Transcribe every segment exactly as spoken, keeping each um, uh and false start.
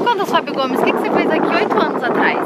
contas, Fábio Gomes, o que, que você fez aqui oito anos atrás?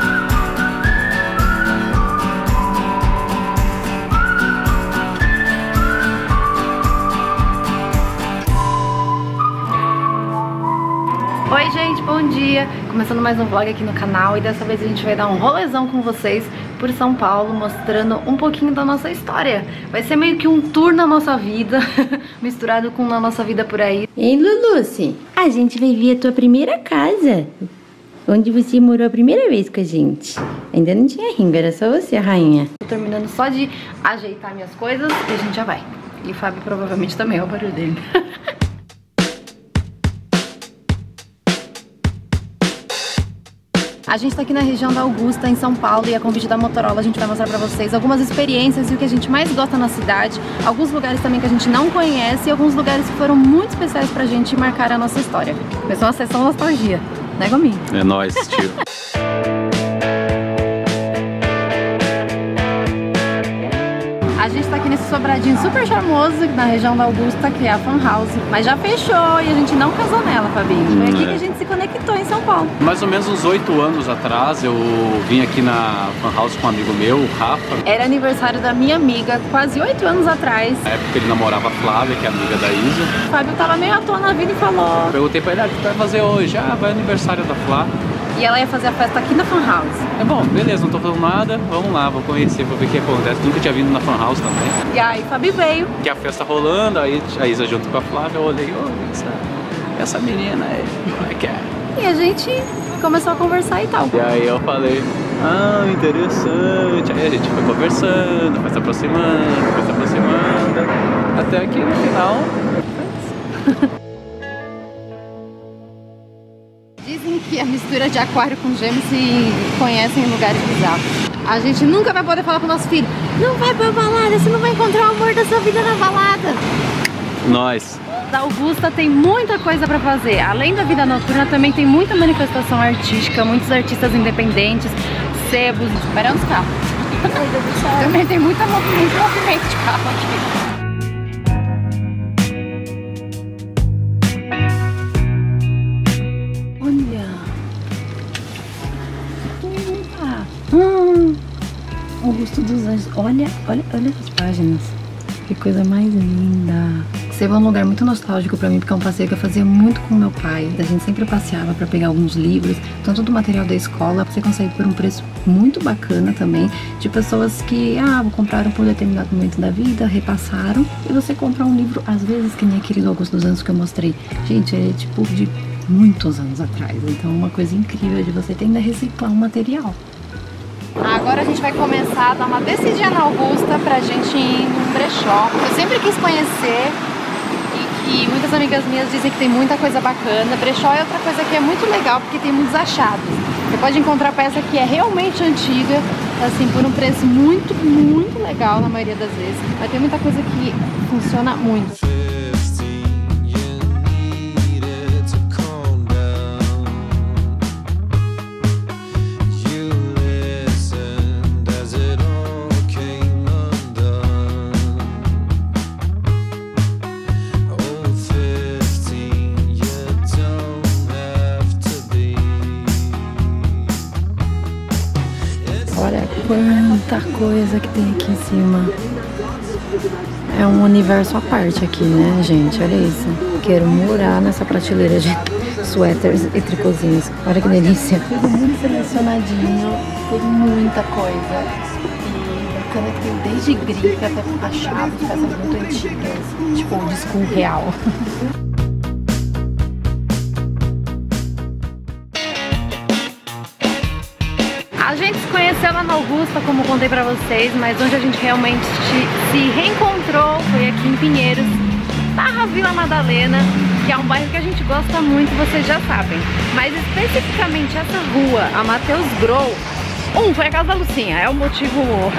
Oi gente, bom dia! Começando mais um vlog aqui no canal e dessa vez a gente vai dar um rolezão com vocês por São Paulo, mostrando um pouquinho da nossa história. Vai ser meio que um tour na nossa vida, misturado com a nossa vida por aí. Ei, Luluce, a gente vai ver a tua primeira casa, onde você morou a primeira vez com a gente. Ainda não tinha ringa, era só você, a rainha. Tô terminando só de ajeitar minhas coisas e a gente já vai. E o Fábio provavelmente também, é o barulho dele. A gente tá aqui na região da Augusta, em São Paulo, e a convite da Motorola a gente vai mostrar pra vocês algumas experiências e o que a gente mais gosta na cidade, alguns lugares também que a gente não conhece e alguns lugares que foram muito especiais pra gente e marcaram a nossa história. Vai ser uma sessão nostalgia, né, Gominho? É nóis, tio. A gente tá aqui nesse sobradinho super charmoso na região da Augusta, que é a Fan House, mas já fechou e a gente não casou nela, Fabinho. Foi aqui é. que a gente se conectou em São Paulo. Mais ou menos uns oito anos atrás eu vim aqui na Fan House com um amigo meu, o Rafa. Era aniversário da minha amiga, quase oito anos atrás. Na época ele namorava a Flávia, que é amiga da Isa. O Fábio tava meio à toa na vida e falou... Eu perguntei pra ele, ah, o que tu vai fazer hoje? Ah, vai aniversário da Flávia. E ela ia fazer a festa aqui na Fan House. É bom, beleza, não tô fazendo nada, vamos lá, vou conhecer, vou ver o que acontece. Nunca tinha vindo na Fan House também. E aí o Fábio veio. Que a festa rolando, aí a Isa junto com a Flávia, eu olhei, ô, essa, essa menina aí, como é que é? E a gente começou a conversar e tal. E aí eu falei, ah, interessante. Aí a gente foi conversando, foi se aproximando, foi se aproximando. Até que no final... Dizem que a mistura de aquário com gêmeos se conhece em lugares bizarros. A gente nunca vai poder falar pro nosso filho, não vai pra balada, você não vai encontrar o amor da sua vida na balada. Nós. A Augusta tem muita coisa pra fazer. Além da vida noturna, também tem muita manifestação artística, muitos artistas independentes, sebos, esperando os carros. Também tem muita movimento, movimento de carro aqui. Hum, Augusto dos Anjos. Olha, olha, olha as páginas. Que coisa mais linda. Seba é um lugar muito nostálgico pra mim, porque é um passeio que eu fazia muito com meu pai. A gente sempre passeava pra pegar alguns livros, tanto do material da escola, você consegue por um preço muito bacana também, de pessoas que, ah, compraram por determinado momento da vida, repassaram, e você compra um livro, às vezes, que nem aquele do Augusto dos Anjos que eu mostrei. Gente, é tipo de muitos anos atrás, então é uma coisa incrível de você ter ainda reciclar um material. Agora a gente vai começar a dar uma descidinha na Augusta pra gente ir num brechó. Eu sempre quis conhecer e que muitas amigas minhas dizem que tem muita coisa bacana. Brechó é outra coisa que é muito legal porque tem muitos achados. Você pode encontrar peça que é realmente antiga, assim, por um preço muito, muito legal na maioria das vezes. Mas tem muita coisa que funciona muito. Olha quanta coisa que tem aqui em cima. É um universo à parte aqui, né, gente? Olha isso. Quero morar nessa prateleira de suéteres e tricôzinhos. Olha que delícia. Tudo muito selecionadinho. Tem muita coisa. E bacana que tem desde grife até achados, peças muito antigas. Tipo, o disco real. A gente se conheceu lá na Augusta, como contei pra vocês, mas onde a gente realmente se reencontrou foi aqui em Pinheiros, na Vila Madalena, que é um bairro que a gente gosta muito, vocês já sabem. Mas especificamente essa rua, a Matheus Grow, um, foi a casa da Lucinha, é o motivo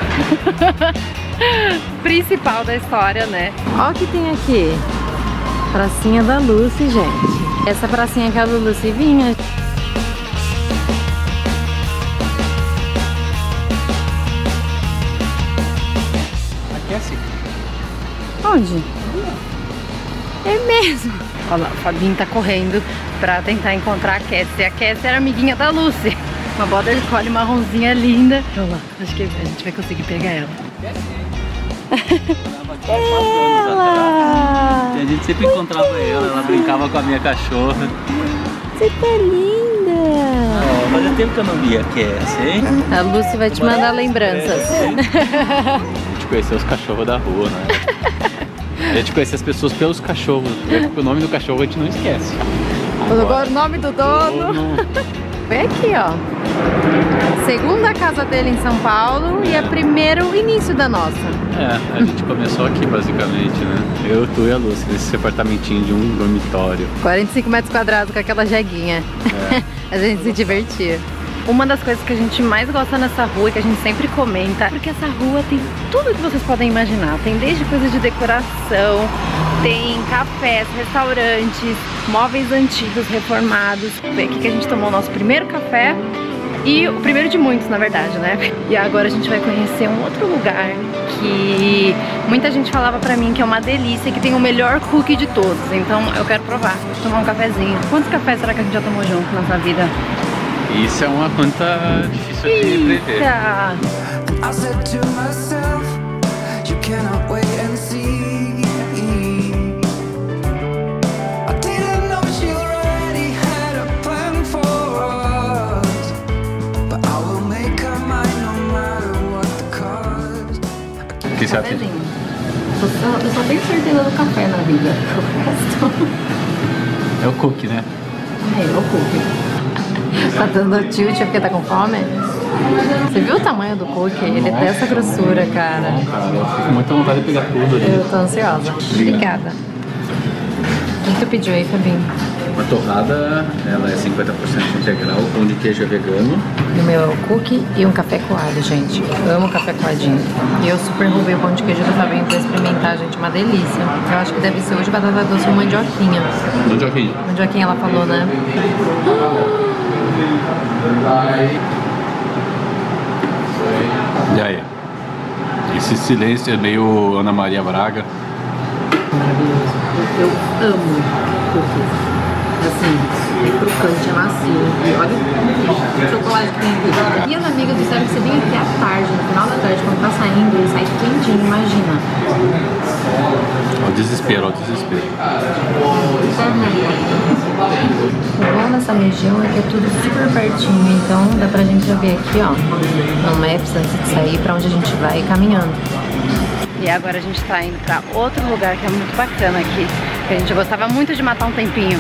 principal da história, né? Olha o que tem aqui, pracinha da Lucy, gente. Essa pracinha que a Lucy vinha. Onde? É mesmo. Olha lá, o Fabinho tá correndo pra tentar encontrar a Cassie. A Cassie era amiguinha da Lucy. Uma border collie marronzinha linda. Olha lá, acho que a gente vai conseguir pegar ela. Ela! E a gente sempre encontrava ela, ela brincava com a minha cachorra. Você tá linda! Oh, fazia tempo que eu não via a Cassie, hein? A Lucy vai te mandar lembranças. A gente conheceu os cachorros da rua, né? A gente conhece as pessoas pelos cachorros. O nome do cachorro a gente não esquece. Agora o nome do dono. Vem aqui, ó. Segunda casa dele em São Paulo e é primeiro início da nossa. É, a gente começou aqui basicamente, né? Eu, tu e a Lúcia, nesse apartamentinho de um dormitório. quarenta e cinco metros quadrados com aquela jeguinha. É. A gente se divertia. Uma das coisas que a gente mais gosta nessa rua e que a gente sempre comenta, porque essa rua tem tudo que vocês podem imaginar. Tem desde coisas de decoração, tem cafés, restaurantes, móveis antigos, reformados. Vem aqui que a gente tomou o nosso primeiro café e o primeiro de muitos, na verdade, né? E agora a gente vai conhecer um outro lugar que muita gente falava pra mim que é uma delícia, que tem o melhor cookie de todos. Então eu quero provar, tomar um cafezinho. Quantos cafés será que a gente já tomou junto nessa vida? Isso é uma conta difícil de prever. O que você acha? Eu só tenho certeza do café na vida. O resto... É o cookie, né? É, é o cookie. Tá dando tilt porque tá com fome? Você viu o tamanho do cookie? Ele tem essa grossura, cara. Bom, cara, eu fico com muita vontade de pegar tudo ali. Eu tô ansiosa. Obrigada. O que tu pediu aí, Fabinho? Uma torrada, ela é cinquenta por cento integral, pão de queijo é vegano. E o meu é o cookie e um café coado, gente. Eu amo café coadinho. E eu super roubei o pão de queijo do Fabinho pra experimentar, gente. Uma delícia. Eu acho que deve ser hoje batata doce ou mandioquinha. Mandioquinha. Mandioquinha, ela falou, né? E aí? Esse silêncio é meio Ana Maria Braga. Maravilhoso. Eu amo cookies. Assim, é crocante, é macio. E olha o chocolate que tem aqui. E as amigas disseram que você vem aqui à tarde, no final da tarde, quando tá saindo, ele sai quentinho, imagina. Olha o desespero, olha o desespero. O bom nessa região é que é tudo super pertinho, então dá pra gente já ver aqui, ó, no Maps antes de sair, pra onde a gente vai caminhando. E agora a gente tá indo pra outro lugar que é muito bacana aqui, que a gente gostava muito de matar um tempinho.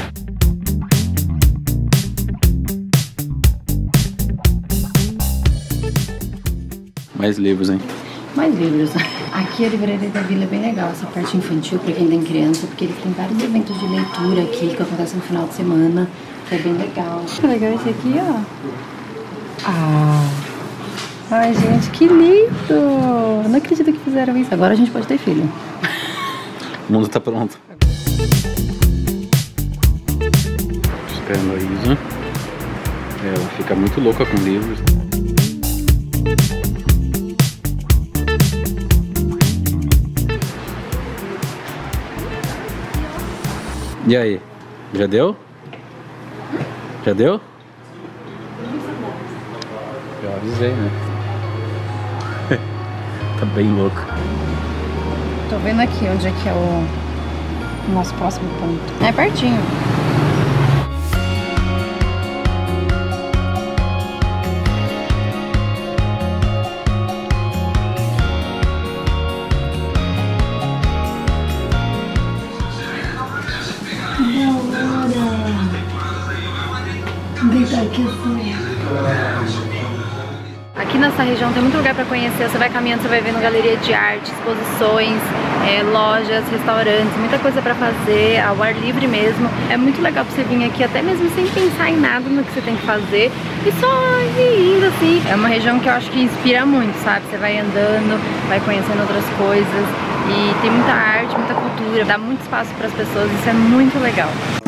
Mais livros, hein? Mais livros. Aqui a livraria da Vila é bem legal, essa parte infantil pra quem tem criança, porque ele tem vários eventos de leitura aqui que acontecem no final de semana, que é bem legal. Que legal esse aqui, ó. Ah! Ai, gente, que lindo! Não acredito que fizeram isso. Agora a gente pode ter filho. O mundo tá pronto. Esperando a Isa. Ela fica muito louca com livros. E aí? Já deu? Já deu? Eu avisei, né? Tá bem louco. Tô vendo aqui onde é que é o nosso próximo ponto. É pertinho. Aqui nessa região tem muito lugar para conhecer. Você vai caminhando, você vai vendo galeria de arte, exposições, é, lojas, restaurantes, muita coisa para fazer ao ar livre mesmo. É muito legal pra você vir aqui até mesmo sem pensar em nada no que você tem que fazer e só ir indo assim. É uma região que eu acho que inspira muito, sabe? Você vai andando, vai conhecendo outras coisas e tem muita arte, muita cultura, dá muito espaço para as pessoas, isso é muito legal.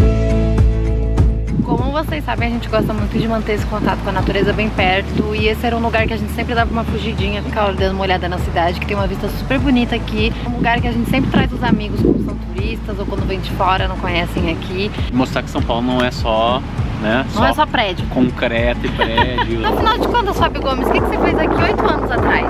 Como vocês sabem, a gente gosta muito de manter esse contato com a natureza bem perto. E esse era um lugar que a gente sempre dava uma fugidinha, ficar dando uma olhada na cidade, que tem uma vista super bonita aqui. Um lugar que a gente sempre traz os amigos como são turistas. turistas ou quando vem de fora não conhecem aqui. Mostrar que São Paulo não é só, né? Não só é só prédio. Concreto e prédio. Afinal de contas, Fábio Gomes, o que, que você fez aqui oito anos atrás?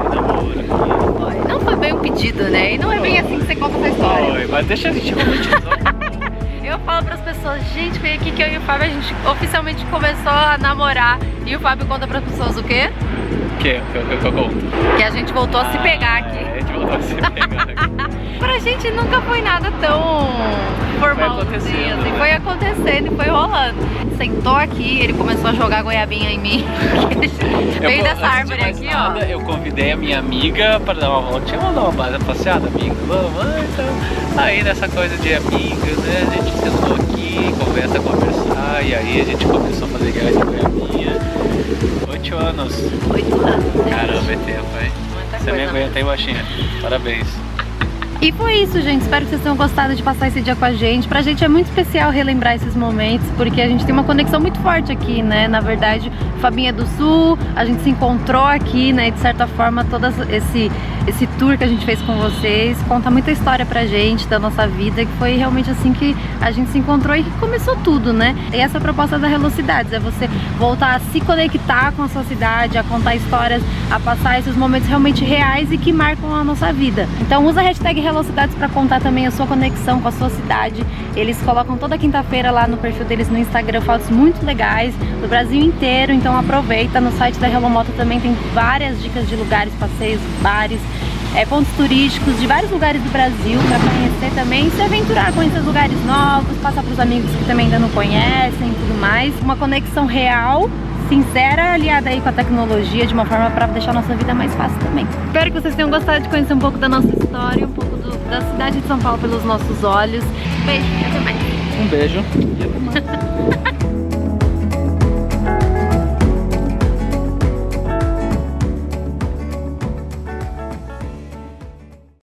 Não foi bem um pedido, né? E não é bem assim que você conta essa história. Foi, mas deixa a gente romantizar. Eu falo pras pessoas, gente, foi aqui que eu e o Fábio, a gente oficialmente começou a namorar. E o Fábio conta pras pessoas o quê? O que? O que eu conto? Que a gente voltou a se pegar aqui. A gente voltou a se pegar aqui. Pra gente nunca foi nada tão formal assim, né? Foi acontecendo e foi rolando. Sentou aqui, ele começou a jogar goiabinha em mim. Veio dessa árvore aqui, nada, ó. Eu convidei a minha amiga para dar uma voltinha, vamos dar uma base passeada, amiga. Vamos, então. Aí nessa coisa de amigos, né? A gente sentou aqui, começa a conversar, e aí a gente começou a fazer guerra de goiabinha. Oito anos. Oito anos. Caramba, é tempo, hein? Muita Você me aguenta, hein, baixinha? Parabéns. E foi isso, gente. Espero que vocês tenham gostado de passar esse dia com a gente. Pra gente é muito especial relembrar esses momentos, porque a gente tem uma conexão muito forte aqui, né? Na verdade, o Fabinho é do Sul, a gente se encontrou aqui, né? De certa forma, todo esse, esse tour que a gente fez com vocês conta muita história pra gente, da nossa vida, que foi realmente assim que a gente se encontrou e que começou tudo, né? E essa é a proposta da Helocidades, é você voltar a se conectar com a sua cidade, a contar histórias, a passar esses momentos realmente reais e que marcam a nossa vida. Então usa a hashtag Helocidades para contar também a sua conexão com a sua cidade. Eles colocam toda quinta-feira lá no perfil deles no Instagram fotos muito legais do Brasil inteiro, então aproveita. No site da Hello Moto também tem várias dicas de lugares, passeios, bares, é, pontos turísticos de vários lugares do Brasil para conhecer também, se aventurar, conhecer lugares novos, passar para os amigos que também ainda não conhecem e tudo mais. Uma conexão real, sincera, aliada aí com a tecnologia de uma forma para deixar a nossa vida mais fácil também. Espero que vocês tenham gostado de conhecer um pouco da nossa história, um pouco do, da cidade de São Paulo pelos nossos olhos. Beijo e até mais. Um beijo e até mais.